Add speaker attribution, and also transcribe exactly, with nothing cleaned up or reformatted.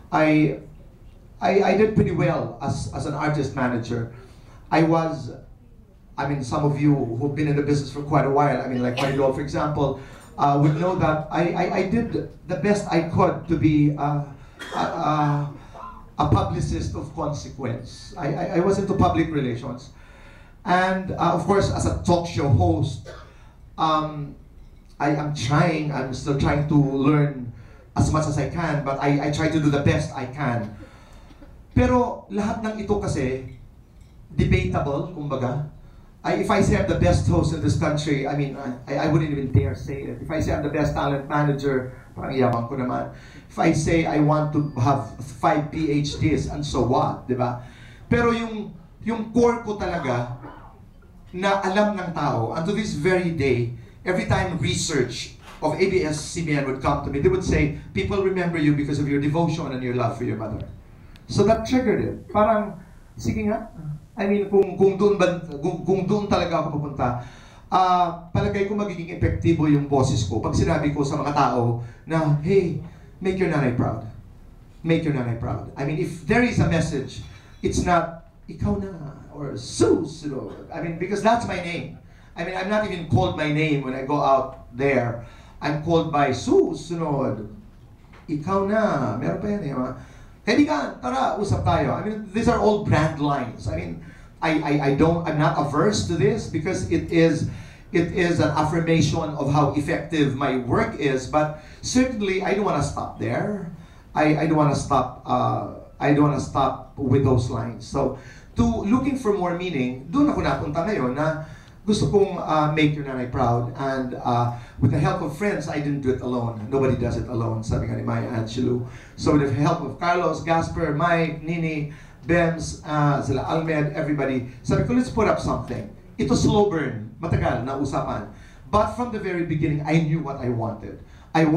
Speaker 1: I, I, I did pretty well as, as an artist manager. I was, I mean, some of you who've been in the business for quite a while, I mean, like Marilol, for example, uh, would know that I, I, I did the best I could to be uh, a, a, a publicist of consequence. I, I, I was into public relations. And uh, of course, as a talk show host, um, I am trying, I'm still trying to learn as much as I can, but I, I try to do the best I can. Pero lahat ng ito kasi, debatable, kumbaga. I, if I say I'm the best host in this country, I mean, I, I wouldn't even dare say it. If I say I'm the best talent manager, parang yabang ko naman. If I say I want to have five P H Ds, and so what, di ba? Pero yung, yung core ko talaga, na alam ng tao, and to this very day, every time research of A B S C B N would come to me, they would say, people remember you because of your devotion and your love for your mother. So that triggered it. Parang, sige nga, I mean, kung, kung, doon, ba, kung, kung doon talaga ako pupunta, uh, palagay ko magiging epektibo yung boses ko pag sinabi ko sa mga tao na, hey, make your nanay proud. Make your nanay proud. I mean, if there is a message, it's not, ikaw na, or susunod. I mean, because that's my name. I mean, I'm not even called my name when I go out there. I'm called by susunod. Ikaw na. Meron pa yan eh. Kaibigan, tara, usap tayo. I mean, these are all brand lines. I mean, I, I, I don't, I'm not averse to this because it is, it is an affirmation of how effective my work is. But certainly, I don't want to stop there. I, I don't want to stop. Uh, I don't want to stop with those lines. So, to looking for more meaning, doon ako napunta ngayon na gusto kong uh, make your nanay proud. And uh, with the help of friends, I didn't do it alone. Nobody does it alone, sabi nga ni Maya Angelou. So with the help of Carlos, Gasper, Mike, Nini, Bems, uh, sila Almed, everybody, sabi ko, let's put up something. Ito slow burn, matagal na usapan. But from the very beginning, I knew what I wanted. I